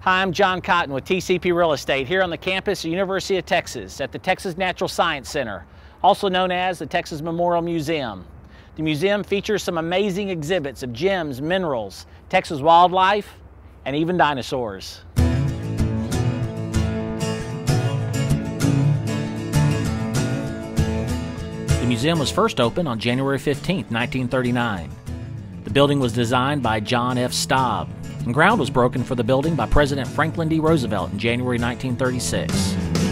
Hi, I'm John Cotton with TCP Real Estate here on the campus of University of Texas at the Texas Natural Science Center, also known as the Texas Memorial Museum. The museum features some amazing exhibits of gems, minerals, Texas wildlife, and even dinosaurs. The museum was first opened on January 15, 1939. The building was designed by John F. Staub, and ground was broken for the building by President Franklin D. Roosevelt in January 1936.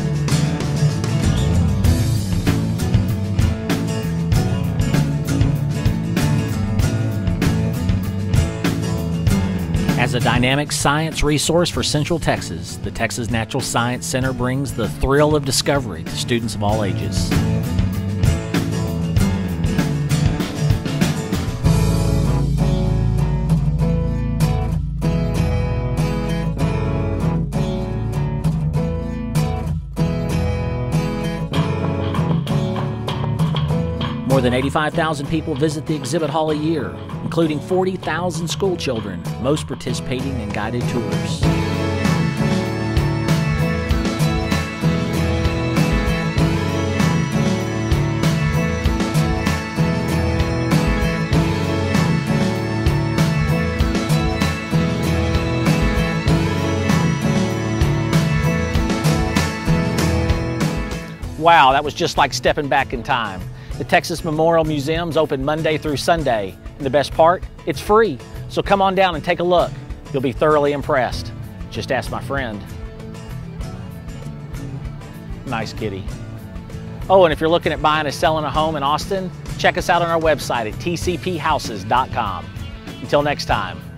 As a dynamic science resource for Central Texas, the Texas Natural Science Center brings the thrill of discovery to students of all ages. More than 85,000 people visit the exhibit hall a year, including 40,000 school children, most participating in guided tours. Wow, that was just like stepping back in time. The Texas Memorial Museum's open Monday through Sunday. And the best part, it's free. So come on down and take a look. You'll be thoroughly impressed. Just ask my friend. Nice kitty. Oh, and if you're looking at buying or selling a home in Austin, check us out on our website at tcphouses.com. Until next time.